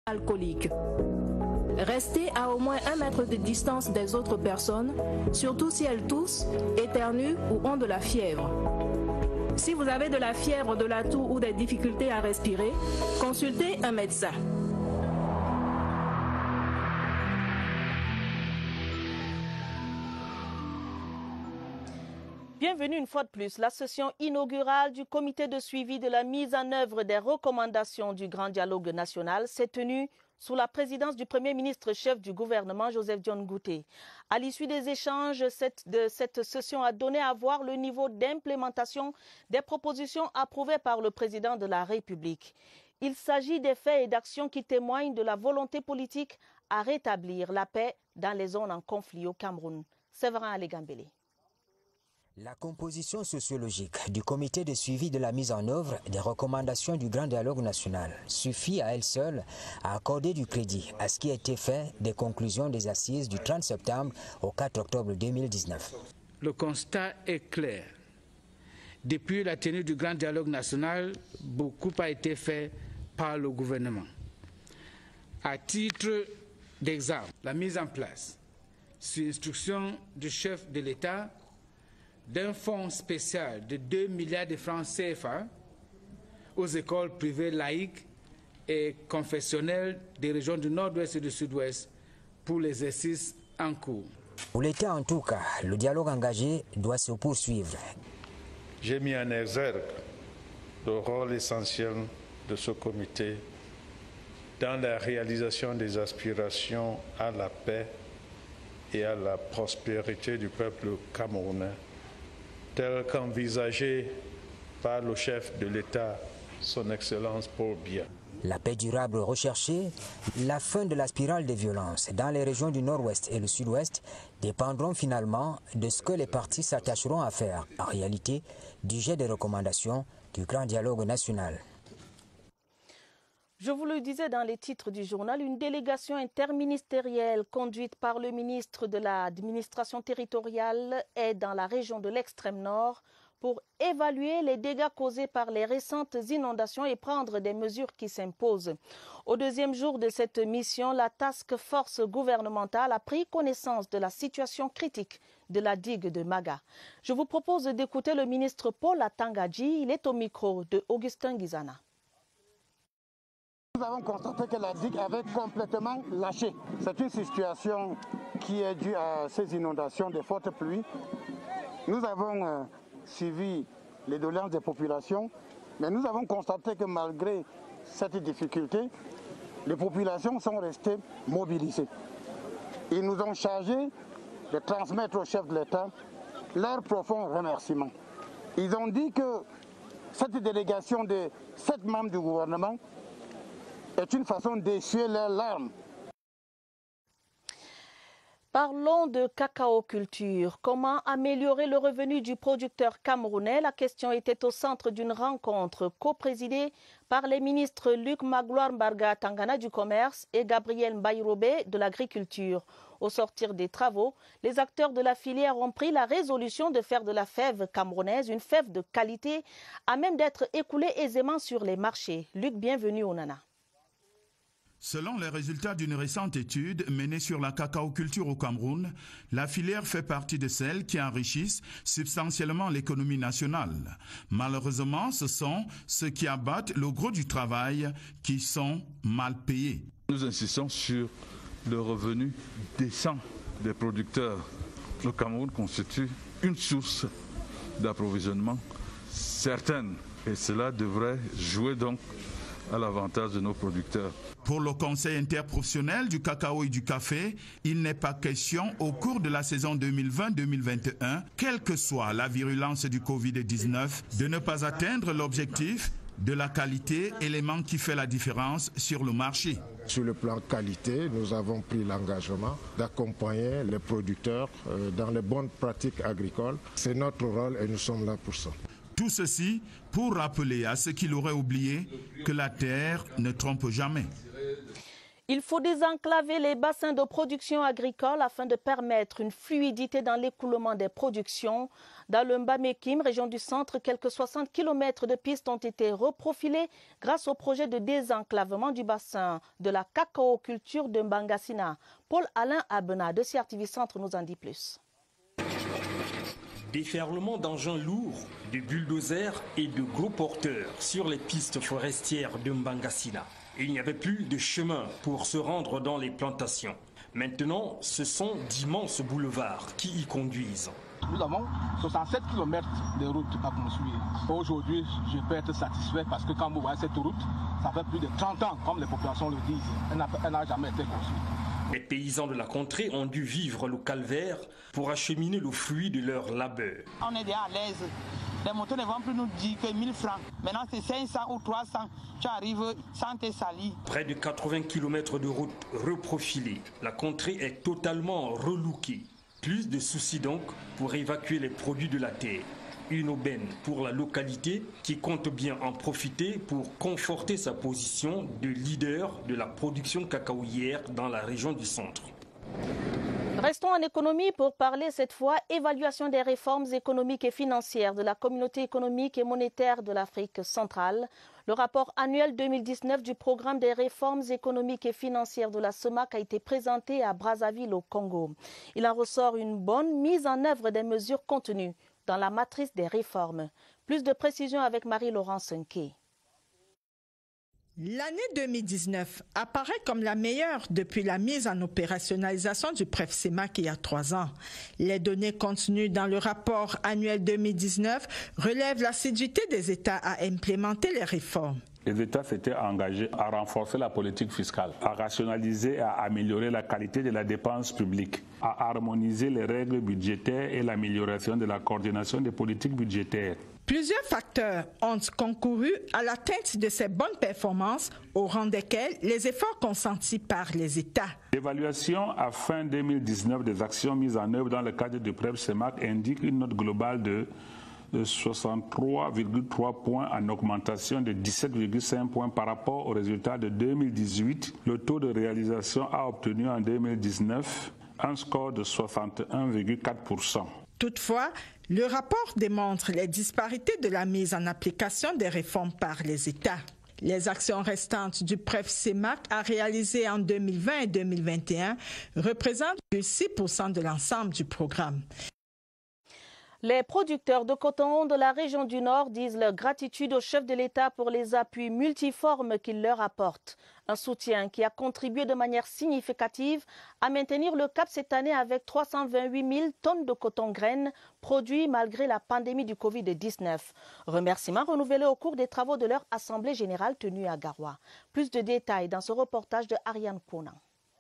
alcoolique. Restez à au moins 1 mètre de distance des autres personnes, surtout si elles toussent, éternuent ou ont de la fièvre. Si vous avez de la fièvre, de la toux ou des difficultés à respirer, consultez un médecin. Bienvenue une fois de plus. La session inaugurale du comité de suivi de la mise en œuvre des recommandations du Grand Dialogue national s'est tenue sous la présidence du Premier ministre chef du gouvernement, Joseph Dione Ngouté. À l'issue des échanges de cette session a donné à voir le niveau d'implémentation des propositions approuvées par le président de la République. Il s'agit des faits et d'actions qui témoignent de la volonté politique à rétablir la paix dans les zones en conflit au Cameroun. Séverin Alégambélé. La composition sociologique du comité de suivi de la mise en œuvre des recommandations du Grand Dialogue national suffit à elle seule à accorder du crédit à ce qui a été fait des conclusions des assises du 30 septembre au 4 octobre 2019. Le constat est clair. Depuis la tenue du Grand Dialogue national, beaucoup a été fait par le gouvernement. À titre d'exemple, la mise en place, sur instruction du chef de l'État, d'un fonds spécial de 2 milliards de francs CFA aux écoles privées laïques et confessionnelles des régions du Nord-Ouest et du Sud-Ouest pour l'exercice en cours. Pour l'État en tout cas, le dialogue engagé doit se poursuivre. J'ai mis en exergue le rôle essentiel de ce comité dans la réalisation des aspirations à la paix et à la prospérité du peuple camerounais, tel qu'envisagé par le chef de l'État, son Excellence Paul Biya. La paix durable recherchée, la fin de la spirale des violences dans les régions du Nord-Ouest et le Sud-Ouest dépendront finalement de ce que les partis s'attacheront à faire, en réalité, du jet des recommandations du Grand Dialogue national. Je vous le disais dans les titres du journal, une délégation interministérielle conduite par le ministre de l'administration territoriale est dans la région de l'extrême nord pour évaluer les dégâts causés par les récentes inondations et prendre des mesures qui s'imposent. Au deuxième jour de cette mission, la task force gouvernementale a pris connaissance de la situation critique de la digue de Maga. Je vous propose d'écouter le ministre Paul Atangadji. Il est au micro de Augustin Guizana. Nous avons constaté que la digue avait complètement lâché. C'est une situation qui est due à ces inondations de fortes pluies. Nous avons suivi les doléances des populations, mais nous avons constaté que malgré cette difficulté, les populations sont restées mobilisées. Ils nous ont chargés de transmettre au chef de l'État leurs profonds remerciements. Ils ont dit que cette délégation de 7 membres du gouvernement est une façon d'essuyer leurs larmes. Parlons de cacao culture. Comment améliorer le revenu du producteur camerounais? La question était au centre d'une rencontre coprésidée par les ministres Luc Magloire Mbarga Tangana du commerce et Gabriel Mbaye-Robé de l'agriculture. Au sortir des travaux, les acteurs de la filière ont pris la résolution de faire de la fève camerounaise une fève de qualité à même d'être écoulée aisément sur les marchés. Luc, bienvenue au Nana. Selon les résultats d'une récente étude menée sur la cacao-culture au Cameroun, la filière fait partie de celles qui enrichissent substantiellement l'économie nationale. Malheureusement, ce sont ceux qui abattent le gros du travail qui sont mal payés. Nous insistons sur le revenu décent des producteurs. Le Cameroun constitue une source d'approvisionnement certaine et cela devrait jouer donc à l'avantage de nos producteurs. Pour le Conseil interprofessionnel du cacao et du café, il n'est pas question au cours de la saison 2020-2021, quelle que soit la virulence du Covid-19, de ne pas atteindre l'objectif de la qualité, élément qui fait la différence sur le marché. Sur le plan qualité, nous avons pris l'engagement d'accompagner les producteurs dans les bonnes pratiques agricoles. C'est notre rôle et nous sommes là pour ça. Tout ceci pour rappeler à ceux qui l'auraient oublié que la terre ne trompe jamais. Il faut désenclaver les bassins de production agricole afin de permettre une fluidité dans l'écoulement des productions. Dans le Mbamekim, région du centre, quelques 60 km de pistes ont été reprofilées grâce au projet de désenclavement du bassin de la cacao-culture de Mbangassina. Paul-Alain Abena de CRTV Centre nous en dit plus. Déferlement d'engins lourds, de bulldozers et de gros porteurs sur les pistes forestières de Mbangassina. Il n'y avait plus de chemin pour se rendre dans les plantations. Maintenant, ce sont d'immenses boulevards qui y conduisent. Nous avons 67 km de route à construire. Aujourd'hui, je peux être satisfait parce que quand vous voyez cette route, ça fait plus de 30 ans, comme les populations le disent. Elle n'a jamais été construite. Les paysans de la contrée ont dû vivre le calvaire pour acheminer le fruit de leur labeur. On est déjà à l'aise. Les motos ne vont plus nous dire que 1000 francs. Maintenant, c'est 500 ou 300. Tu arrives sans te salir. Près de 80 km de route reprofilée. La contrée est totalement relookée. Plus de soucis donc pour évacuer les produits de la terre. Une aubaine pour la localité qui compte bien en profiter pour conforter sa position de leader de la production cacaoyère dans la région du centre. Restons en économie pour parler cette fois évaluation des réformes économiques et financières de la communauté économique et monétaire de l'Afrique centrale. Le rapport annuel 2019 du programme des réformes économiques et financières de la CEMAC a été présenté à Brazzaville au Congo. Il en ressort une bonne mise en œuvre des mesures contenues dans la matrice des réformes. Plus de précisions avec Marie-Laurence Nké. L'année 2019 apparaît comme la meilleure depuis la mise en opérationnalisation du PREF-CEMAC il y a 3 ans. Les données contenues dans le rapport annuel 2019 relèvent l'assiduité des États à implémenter les réformes. Les États s'étaient engagés à renforcer la politique fiscale, à rationaliser et à améliorer la qualité de la dépense publique, à harmoniser les règles budgétaires et l'amélioration de la coordination des politiques budgétaires. Plusieurs facteurs ont concouru à l'atteinte de ces bonnes performances, au rang desquels les efforts consentis par les États. L'évaluation à fin 2019 des actions mises en œuvre dans le cadre du PREP-CEMAC indique une note globale de 63,3 points en augmentation de 17,5 points par rapport aux résultats de 2018. Le taux de réalisation a obtenu en 2019 un score de 61,4%. Toutefois, le rapport démontre les disparités de la mise en application des réformes par les États. Les actions restantes du PREF-CEMAC à réaliser en 2020 et 2021 représentent 6% de l'ensemble du programme. Les producteurs de coton de la région du Nord disent leur gratitude au chef de l'État pour les appuis multiformes qu'il leur apporte. Un soutien qui a contribué de manière significative à maintenir le cap cette année avec 328 000 tonnes de coton graines produits malgré la pandémie du Covid-19. Remerciements renouvelés au cours des travaux de leur Assemblée générale tenue à Garoua. Plus de détails dans ce reportage de Ariane Konan.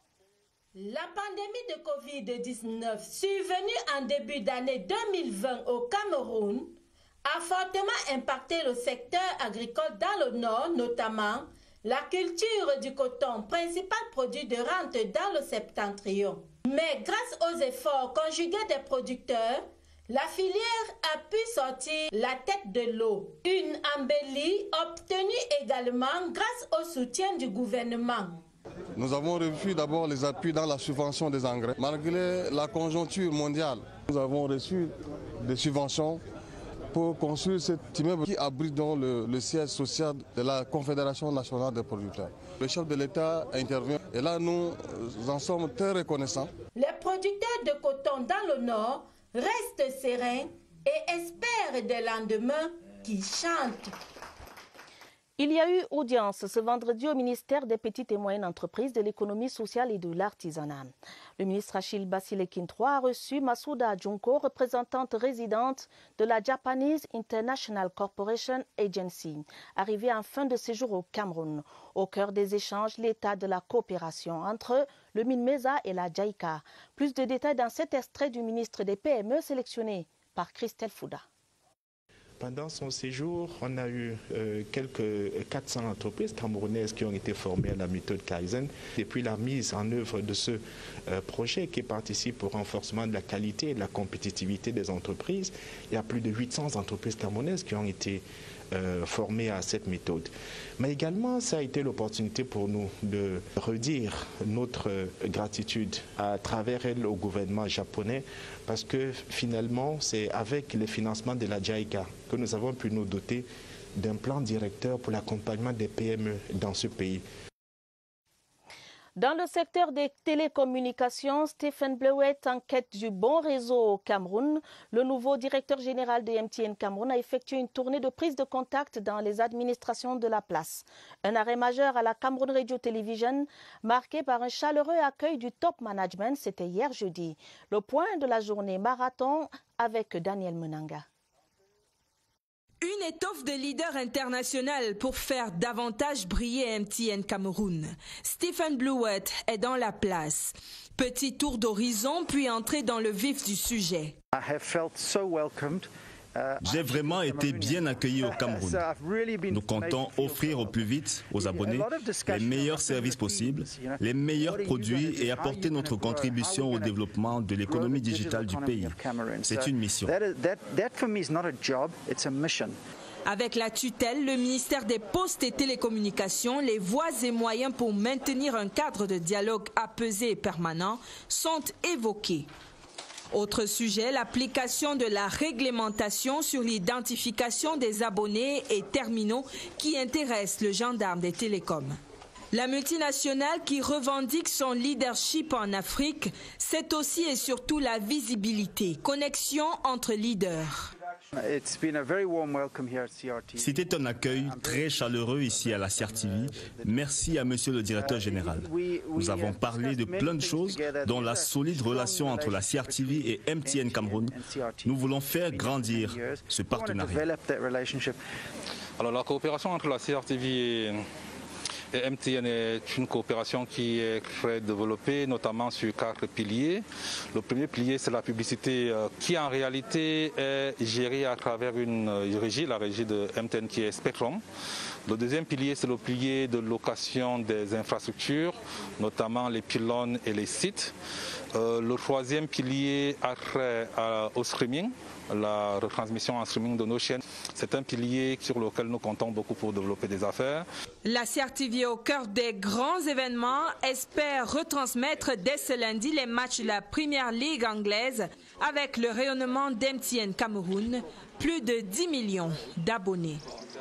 La pandémie de Covid-19 survenue en début d'année 2020 au Cameroun a fortement impacté le secteur agricole dans le Nord, notamment la culture du coton, principal produit de rente dans le septentrion. Mais grâce aux efforts conjugués des producteurs, la filière a pu sortir la tête de l'eau. Une embellie obtenue également grâce au soutien du gouvernement. Nous avons reçu d'abord les appuis dans la subvention des engrais. Malgré la conjoncture mondiale, nous avons reçu des subventions pour construire cet immeuble qui abrite donc le siège social de la Confédération nationale des producteurs. Le chef de l'État intervient et là nous en sommes très reconnaissants. Les producteurs de coton dans le Nord restent sereins et espèrent des lendemains qui chantent. Il y a eu audience ce vendredi au ministère des Petites et Moyennes Entreprises, de l'Économie sociale et de l'Artisanat. Le ministre Achille Basilekin III a reçu Masouda Junko, représentante résidente de la Japanese International Corporation Agency, arrivée en fin de séjour au Cameroun. Au cœur des échanges, l'état de la coopération entre le MINMESA et la JICA. Plus de détails dans cet extrait du ministre des PME sélectionné par Christelle Fouda. Pendant son séjour, on a eu quelques 400 entreprises camerounaises qui ont été formées à la méthode Kaizen. Depuis la mise en œuvre de ce projet qui participe au renforcement de la qualité et de la compétitivité des entreprises, il y a plus de 800 entreprises camerounaises qui ont été formés à cette méthode. Mais également, ça a été l'opportunité pour nous de redire notre gratitude à travers elle au gouvernement japonais, parce que finalement, c'est avec le financement de la JICA que nous avons pu nous doter d'un plan directeur pour l'accompagnement des PME dans ce pays. Dans le secteur des télécommunications, Stephen Blewett, en quête du bon réseau au Cameroun, le nouveau directeur général de MTN Cameroun a effectué une tournée de prise de contact dans les administrations de la place. Un arrêt majeur à la Cameroun Radio Television, marqué par un chaleureux accueil du top management, c'était hier jeudi. Le point de la journée marathon avec Daniel Menanga. Une étoffe de leader international pour faire davantage briller MTN Cameroun. Stephen Blewett est dans la place. Petit tour d'horizon, puis entrer dans le vif du sujet. J'ai vraiment été bien accueilli au Cameroun. Nous comptons offrir au plus vite aux abonnés les meilleurs services possibles, les meilleurs produits et apporter notre contribution au développement de l'économie digitale du pays. C'est une mission. Avec la tutelle, le ministère des Postes et Télécommunications, les voies et moyens pour maintenir un cadre de dialogue apaisé et permanent sont évoqués. Autre sujet, l'application de la réglementation sur l'identification des abonnés et terminaux qui intéresse le gendarme des télécoms. La multinationale qui revendique son leadership en Afrique, c'est aussi et surtout la visibilité, connexion entre leaders. C'était un accueil très chaleureux ici à la CRTV. Merci à monsieur le directeur général. Nous avons parlé de plein de choses, dont la solide relation entre la CRTV et MTN Cameroun. Nous voulons faire grandir ce partenariat. Alors la coopération entre la CRTV et MTN est une coopération qui est très développée, notamment sur 4 piliers. Le premier pilier, c'est la publicité qui en réalité est gérée à travers une régie, la régie de MTN qui est Spectrum. Le deuxième pilier, c'est le pilier de location des infrastructures, notamment les pylônes et les sites. Le troisième pilier a trait au streaming, la retransmission en streaming de nos chaînes. C'est un pilier sur lequel nous comptons beaucoup pour développer des affaires. La CRTV, au cœur des grands événements, espère retransmettre dès ce lundi les matchs de la Premier League anglaise avec le rayonnement d'MTN Cameroun, plus de 10 millions d'abonnés.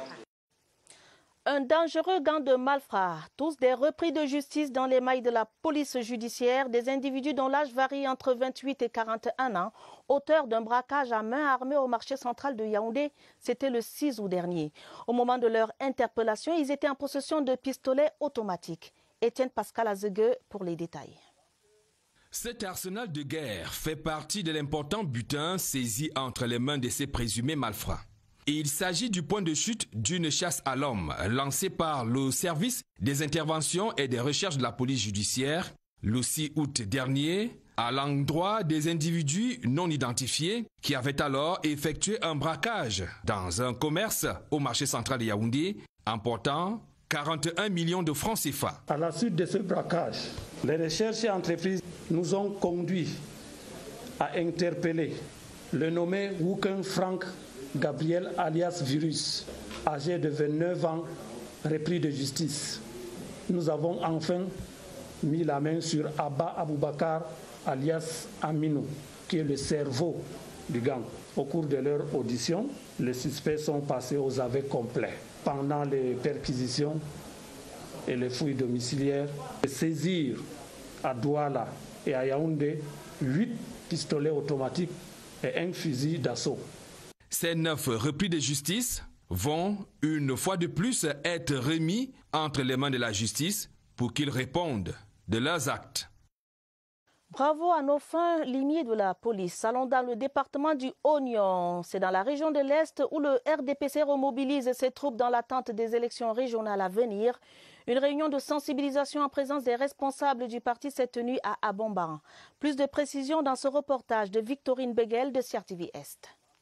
Un dangereux gang de malfrats, tous des repris de justice dans les mailles de la police judiciaire, des individus dont l'âge varie entre 28 et 41 ans, auteurs d'un braquage à main armée au marché central de Yaoundé, c'était le 6 août dernier. Au moment de leur interpellation, ils étaient en possession de pistolets automatiques. Étienne Pascal Azegue pour les détails. Cet arsenal de guerre fait partie de l'important butin saisi entre les mains de ces présumés malfrats. Il s'agit du point de chute d'une chasse à l'homme lancée par le service des interventions et des recherches de la police judiciaire le 6 août dernier à l'endroit des individus non identifiés qui avaient alors effectué un braquage dans un commerce au marché central de Yaoundé emportant 41 millions de francs CFA. À la suite de ce braquage, les recherches et entreprises nous ont conduits à interpeller le nommé Wuken Frank Gabriel alias Virus, âgé de 29 ans, repris de justice. Nous avons enfin mis la main sur Abba Aboubakar alias Aminou, qui est le cerveau du gang. Au cours de leur audition, les suspects sont passés aux aveux complets. Pendant les perquisitions et les fouilles domiciliaires, de saisir à Douala et à Yaoundé 8 pistolets automatiques et un fusil d'assaut. Ces 9 repris de justice vont, une fois de plus, être remis entre les mains de la justice pour qu'ils répondent de leurs actes. Bravo à nos fins limiers de la police. Allons dans le département du Oignon. C'est dans la région de l'Est où le RDPC remobilise ses troupes dans l'attente des élections régionales à venir. Une réunion de sensibilisation en présence des responsables du parti s'est tenue à Abomban. Plus de précisions dans ce reportage de Victorine Beguel de CRTV Est.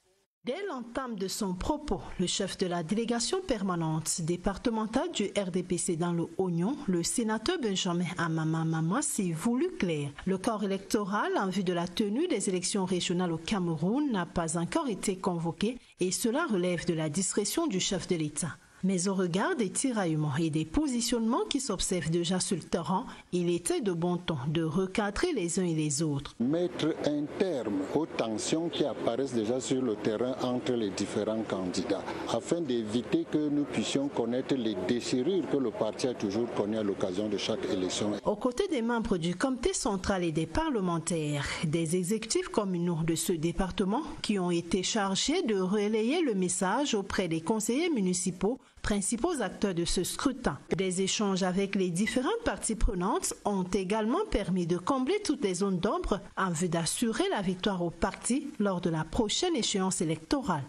Dès l'entame de son propos, le chef de la délégation permanente départementale du RDPC dans le Oignon, le sénateur Benjamin Amama Mama, s'est voulu clair. Le corps électoral en vue de la tenue des élections régionales au Cameroun n'a pas encore été convoqué et cela relève de la discrétion du chef de l'État. Mais au regard des tiraillements et des positionnements qui s'observent déjà sur le terrain, il était de bon ton de recadrer les uns et les autres. Mettre un terme aux tensions qui apparaissent déjà sur le terrain entre les différents candidats, afin d'éviter que nous puissions connaître les déchirures que le parti a toujours connues à l'occasion de chaque élection. Aux côtés des membres du comité central et des parlementaires, des exécutifs communaux de ce département qui ont été chargés de relayer le message auprès des conseillers municipaux, principaux acteurs de ce scrutin. Des échanges avec les différentes parties prenantes ont également permis de combler toutes les zones d'ombre en vue d'assurer la victoire au parti lors de la prochaine échéance électorale.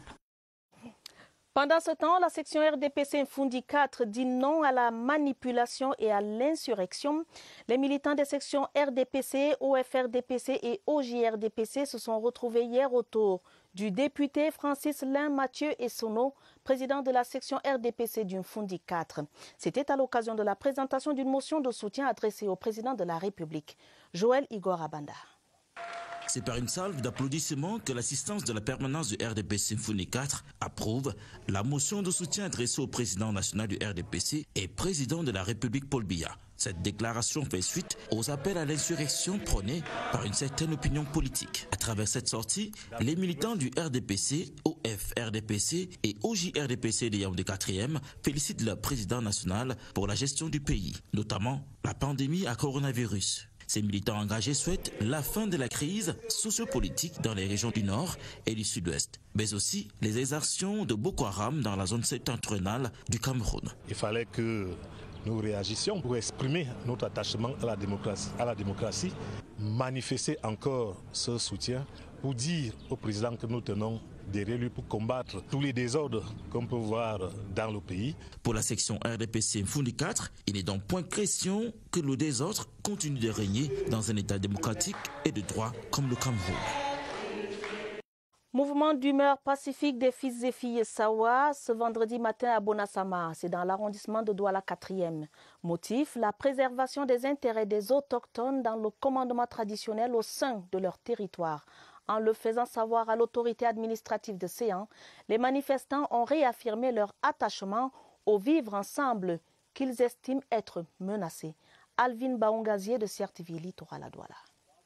Pendant ce temps, la section RDPC Mfundi 4 dit non à la manipulation et à l'insurrection. Les militants des sections RDPC, OFRDPC et OJRDPC se sont retrouvés hier autour du député Francis Lin Mathieu Essonneau, président de la section RDPC du Mfundi 4. C'était à l'occasion de la présentation d'une motion de soutien adressée au président de la République, Joël Igor Abanda. C'est par une salve d'applaudissements que l'assistance de la permanence du RDPC Mfundi 4 approuve la motion de soutien adressée au président national du RDPC et président de la République Paul Biya. Cette déclaration fait suite aux appels à l'insurrection prônés par une certaine opinion politique. À travers cette sortie, les militants du RDPC, OFRDPC et OJRDPC de Yaoundé 4e félicitent leur président national pour la gestion du pays, notamment la pandémie à coronavirus. Ces militants engagés souhaitent la fin de la crise sociopolitique dans les régions du Nord et du Sud-Ouest, mais aussi les exactions de Boko Haram dans la zone septentrionale du Cameroun. Il fallait que nous réagissions pour exprimer notre attachement à la démocratie, manifester encore ce soutien pour dire au président que nous tenons derrière lui pour combattre tous les désordres qu'on peut voir dans le pays. Pour la section RDPC Mfundi 4, il n'est donc point question que le désordre continue de régner dans un état démocratique et de droit comme le Cameroun. Mouvement d'humeur pacifique des fils et filles Sawa ce vendredi matin à Bonasama, c'est dans l'arrondissement de Douala 4e. Motif, la préservation des intérêts des autochtones dans le commandement traditionnel au sein de leur territoire. En le faisant savoir à l'autorité administrative de Séan, les manifestants ont réaffirmé leur attachement au vivre ensemble qu'ils estiment être menacés. Alvin Baongazier de CRTV Littoral à Douala.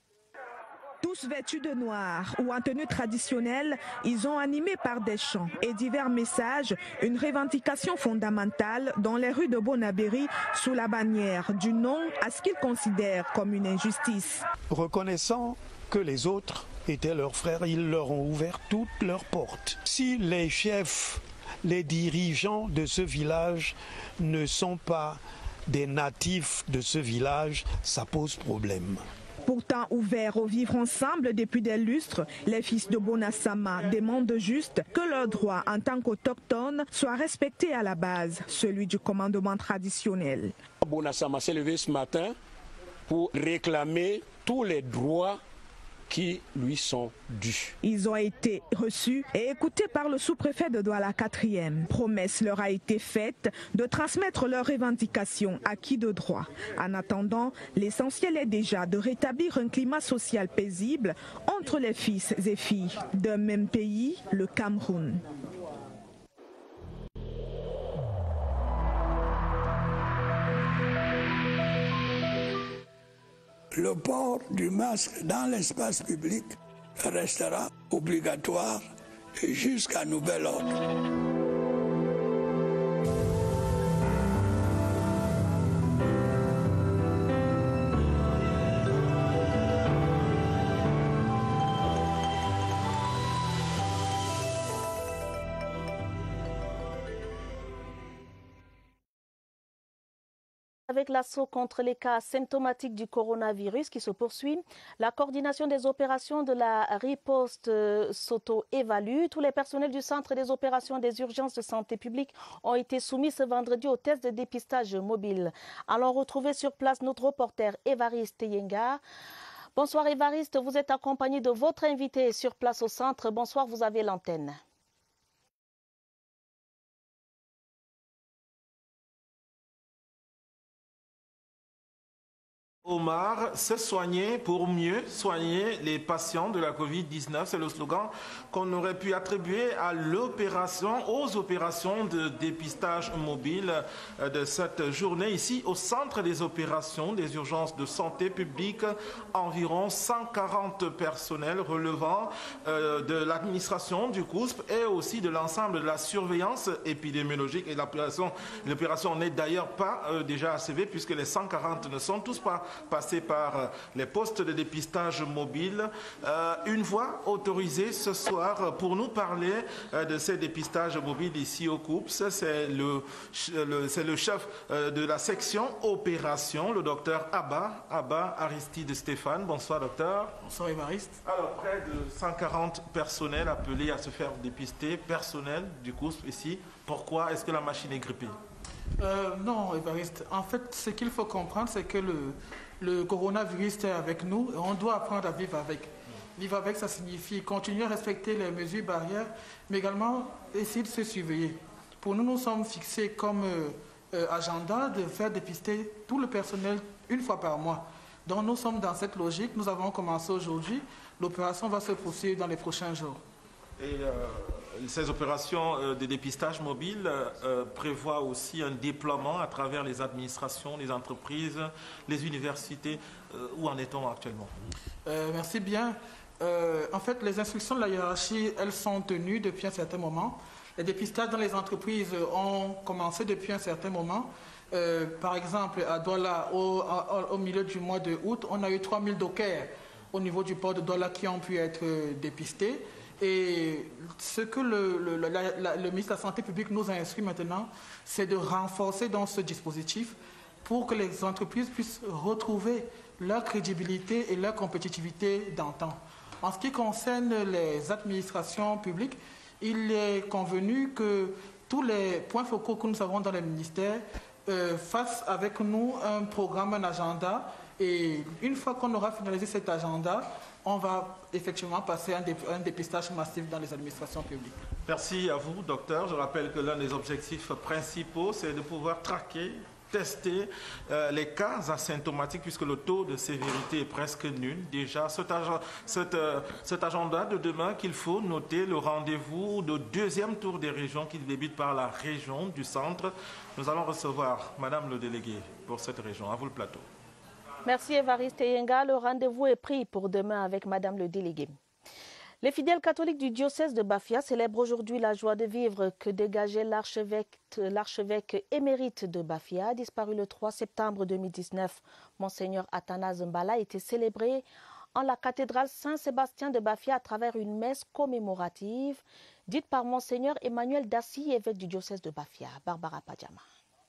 Tous vêtus de noir ou en tenue traditionnelle, ils ont animé par des chants et divers messages une revendication fondamentale dans les rues de Bonabéry sous la bannière du non à ce qu'ils considèrent comme une injustice. Reconnaissant que les autres étaient leurs frères, ils leur ont ouvert toutes leurs portes. Si les chefs, les dirigeants de ce village ne sont pas des natifs de ce village, ça pose problème. Pourtant ouverts au vivre ensemble depuis des lustres, les fils de Bonasama demandent juste que leurs droits en tant qu'autochtones soient respectés à la base, celui du commandement traditionnel. Bonasama s'est levé ce matin pour réclamer tous les droits qui lui sont dus. Ils ont été reçus et écoutés par le sous-préfet de Douala 4e. Promesse leur a été faite de transmettre leurs revendications acquis de droit. En attendant, l'essentiel est déjà de rétablir un climat social paisible entre les fils et filles d'un même pays, le Cameroun. Le port du masque dans l'espace public restera obligatoire jusqu'à nouvel ordre. Avec l'assaut contre les cas symptomatiques du coronavirus qui se poursuit, la coordination des opérations de la riposte s'auto-évalue. Tous les personnels du centre des opérations des urgences de santé publique ont été soumis ce vendredi au test de dépistage mobile. Allons retrouver sur place notre reporter Évariste Yenga. Bonsoir Évariste, vous êtes accompagné de votre invité sur place au centre. Bonsoir, vous avez l'antenne. Omar, se soigner pour mieux soigner les patients de la Covid-19. C'est le slogan qu'on aurait pu attribuer à aux opérations de dépistage mobile de cette journée ici au centre des opérations des urgences de santé publique. Environ 140 personnels relevant de l'administration du COUSP et aussi de l'ensemble de la surveillance épidémiologique. Et l'opération n'est d'ailleurs pas déjà achevée puisque les 140 ne sont tous pas passés par les postes de dépistage mobile. Une voix autorisée ce soir pour nous parler de ces dépistages mobiles ici au COUPS. C'est le chef de la section opération, le docteur Abba Aristide Stéphane. Bonsoir docteur. Bonsoir Évariste. Alors près de 140 personnels appelés à se faire dépister, personnel du COUSP ici. Pourquoi est-ce que la machine est grippée? Non Évariste, en fait ce qu'il faut comprendre c'est que le coronavirus est avec nous et on doit apprendre à vivre avec. Vivre avec, ça signifie continuer à respecter les mesures barrières, mais également essayer de se surveiller. Pour nous, nous sommes fixés comme agenda de faire dépister tout le personnel une fois par mois. Donc nous sommes dans cette logique, nous avons commencé aujourd'hui, l'opération va se poursuivre dans les prochains jours. Et ces opérations de dépistage mobile prévoient aussi un déploiement à travers les administrations, les entreprises, les universités. Où en est-on actuellement? Merci bien. En fait, les instructions de la hiérarchie, elles sont tenues depuis un certain moment. Les dépistages dans les entreprises ont commencé depuis un certain moment. Par exemple, à Douala, au milieu du mois de août, on a eu 3000 dockers au niveau du port de Douala qui ont pu être dépistés. Et ce que le ministre de la Santé publique nous a instruit maintenant, c'est de renforcer dans ce dispositif pour que les entreprises puissent retrouver leur crédibilité et leur compétitivité d'antan. En ce qui concerne les administrations publiques, il est convenu que tous les points focaux que nous avons dans les ministères fassent avec nous un programme, un agenda. Et une fois qu'on aura finalisé cet agenda, on va effectivement passer un dépistage massif dans les administrations publiques. Merci à vous, docteur. Je rappelle que l'un des objectifs principaux, c'est de pouvoir traquer, tester les cas asymptomatiques puisque le taux de sévérité est presque nul. Déjà, cet agenda de demain qu'il faut noter, le rendez-vous de deuxième tour des régions qui débute par la région du centre. Nous allons recevoir Madame le délégué pour cette région. À vous le plateau. Merci Évariste Yenga. Le rendez-vous est pris pour demain avec Madame le délégué. Les fidèles catholiques du diocèse de Bafia célèbrent aujourd'hui la joie de vivre que dégageait l'archevêque émérite de Bafia, disparu le 3 septembre 2019. Monseigneur Athanase Mbala a été célébré en la cathédrale Saint-Sébastien de Bafia à travers une messe commémorative dite par Monseigneur Emmanuel Dassi, évêque du diocèse de Bafia. Barbara Padjama.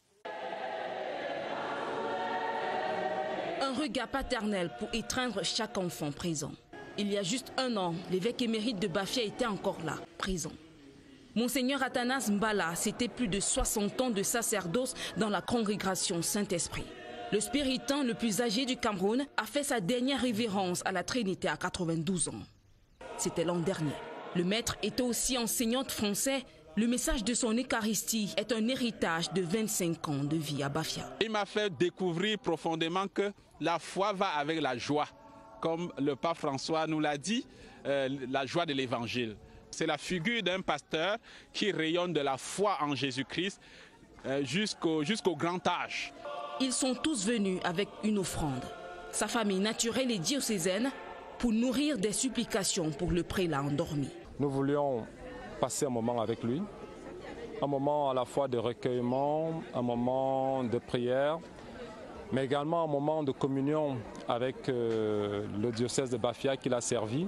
Un regard paternel pour étreindre chaque enfant présent. Il y a juste un an, l'évêque émérite de Bafia était encore là, présent. Monseigneur Athanase Mbala, c'était plus de 60 ans de sacerdoce dans la congrégation Saint-Esprit. Le spiritain le plus âgé du Cameroun a fait sa dernière révérence à la Trinité à 92 ans. C'était l'an dernier. Le maître était aussi enseignant de français. Le message de son Eucharistie est un héritage de 25 ans de vie à Bafia. Il m'a fait découvrir profondément que la foi va avec la joie. Comme le pape François nous l'a dit, la joie de l'évangile. C'est la figure d'un pasteur qui rayonne de la foi en Jésus-Christ jusqu'au grand âge. Ils sont tous venus avec une offrande. Sa famille naturelle et diocésaine pour nourrir des supplications pour le prélat endormi. Nous voulions passer un moment avec lui, un moment à la fois de recueillement, un moment de prière, mais également un moment de communion avec le diocèse de Bafia qui l'a servi.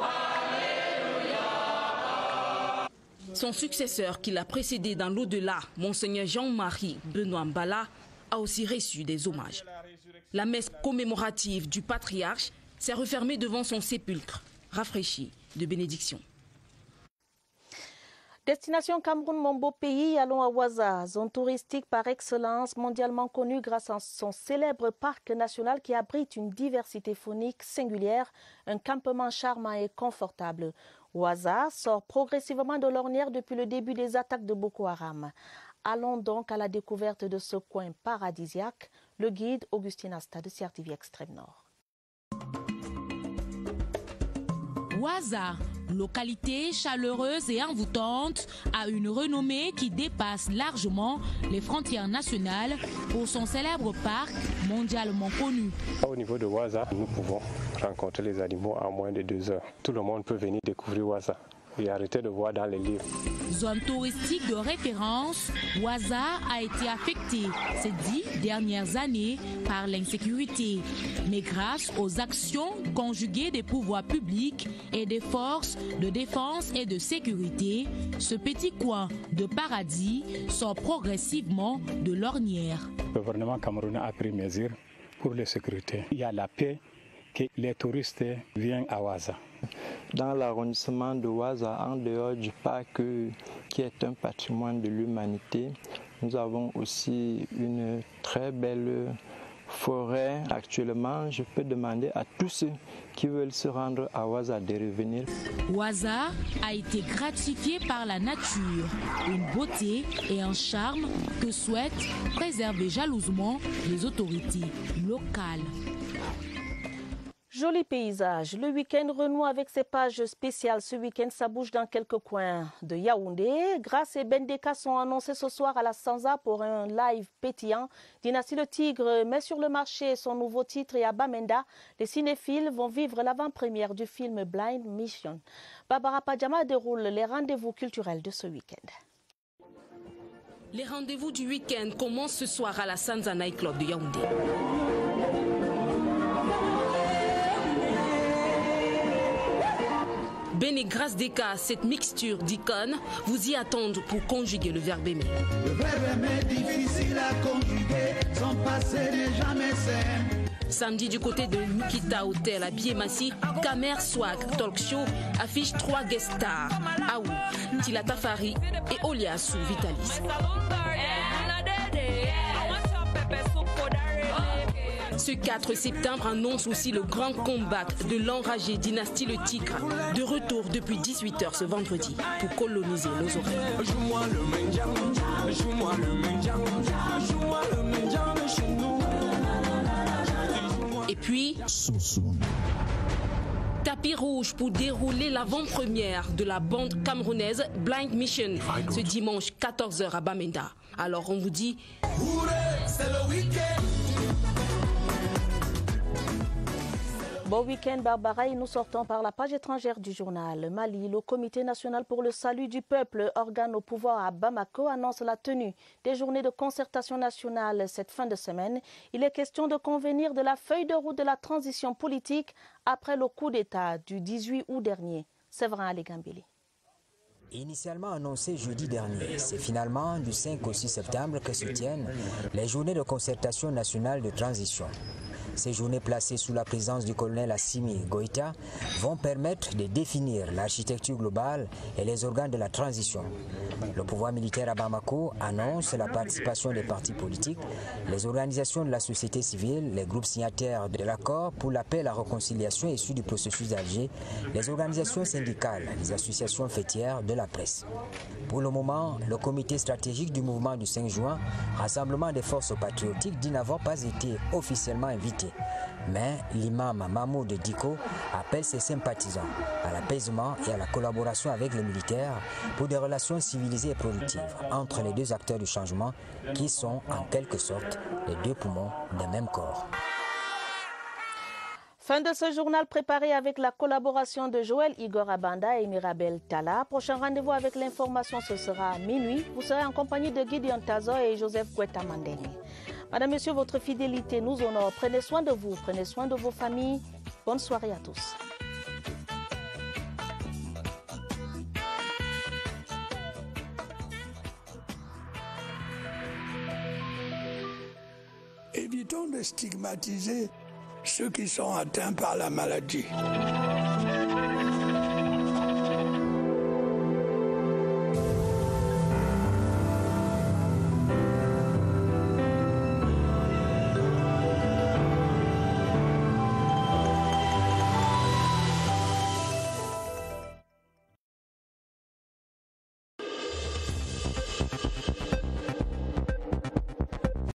Son successeur qui l'a précédé dans l'au-delà, Monseigneur Jean-Marie Benoît Mbala, a aussi reçu des hommages. La messe commémorative du patriarche s'est refermée devant son sépulcre, rafraîchi de bénédiction. Destination Cameroun, mon beau pays, allons à Ouaza, zone touristique par excellence, mondialement connue grâce à son célèbre parc national qui abrite une diversité faunique singulière, un campement charmant et confortable. Ouaza sort progressivement de l'ornière depuis le début des attaques de Boko Haram. Allons donc à la découverte de ce coin paradisiaque. Le guide Augustine Asta de CRTV Extrême Nord. Ouaza, localité chaleureuse et envoûtante, a une renommée qui dépasse largement les frontières nationales pour son célèbre parc mondialement connu. Au niveau de Ouaza, nous pouvons rencontrer les animaux en moins de 2 heures. Tout le monde peut venir découvrir Ouaza et arrêter de voir dans les livres. Zone touristique de référence, Ouaza a été affectée ces 10 dernières années par l'insécurité. Mais grâce aux actions conjuguées des pouvoirs publics et des forces de défense et de sécurité, ce petit coin de paradis sort progressivement de l'ornière. Le gouvernement camerounais a pris mesure pour la sécurité. Il y a la paix que les touristes viennent à Ouaza. Dans l'arrondissement de Ouaza, en dehors du parc qui est un patrimoine de l'humanité, nous avons aussi une très belle forêt. Actuellement, je peux demander à tous ceux qui veulent se rendre à Ouaza de revenir. Ouaza a été gratifié par la nature, une beauté et un charme que souhaitent préserver jalousement les autorités locales. Joli paysage. Le week-end renoue avec ses pages spéciales. Ce week-end, ça bouge dans quelques coins de Yaoundé. Grasse et Bendeka sont annoncés ce soir à la Sanza pour un live pétillant. Dynastie Le Tigre met sur le marché son nouveau titre et à Bamenda, les cinéphiles vont vivre l'avant-première du film Blind Mission. Barbara Padjama déroule les rendez-vous culturels de ce week-end. Les rendez-vous du week-end commencent ce soir à la Sanza Night Club de Yaoundé. Ben et Grâce Deka, cette mixture d'icônes, vous y attendent pour conjuguer le verbe aimer. Le verbe aimer difficile à conjuguer, son passé n'est jamais simple. Samedi du côté de Nikita Hotel à Biémassi, Kamer Swag Talk Show affiche 3 guest stars, Aou, Tila Tafari et Oliasu Vitalis. Ce 4 septembre annonce aussi le grand comeback de l'enragée dynastie Le Tigre, de retour depuis 18h ce vendredi pour coloniser nos oreilles. Et puis, tapis rouge pour dérouler l'avant-première de la bande camerounaise Blind Mission ce dimanche 14h à Bamenda. Alors on vous dit... C'est le week-end. Bon week-end Barbara et nous sortons par la page étrangère du journal. Mali, le Comité national pour le salut du peuple, organe au pouvoir à Bamako, annonce la tenue des journées de concertation nationale cette fin de semaine. Il est question de convenir de la feuille de route de la transition politique après le coup d'État du 18 août dernier. Séverin Alegambili. Initialement annoncé jeudi dernier, c'est finalement du 5 au 6 septembre que se tiennent les journées de concertation nationale de transition. Ces journées placées sous la présidence du colonel Assimi Goïta vont permettre de définir l'architecture globale et les organes de la transition. Le pouvoir militaire à Bamako annonce la participation des partis politiques, les organisations de la société civile, les groupes signataires de l'accord pour la paix et la réconciliation issus du processus d'Alger, les organisations syndicales, les associations fêtières de la presse. Pour le moment, le comité stratégique du mouvement du 5 juin, Rassemblement des forces patriotiques, dit n'avoir pas été officiellement invité. Mais l'imam Mahmoud Diko appelle ses sympathisants à l'apaisement et à la collaboration avec les militaires pour des relations civilisées et productives entre les deux acteurs du changement qui sont en quelque sorte les deux poumons d'un même corps. Fin de ce journal préparé avec la collaboration de Joël Igor Abanda et Mirabel Tala. Prochain rendez-vous avec l'information, ce sera à minuit. Vous serez en compagnie de Gideon Tazo et Joseph Gweta Mandeni. Madame, Monsieur, votre fidélité nous honore. Prenez soin de vous, prenez soin de vos familles. Bonne soirée à tous. Évitons de stigmatiser ceux qui sont atteints par la maladie.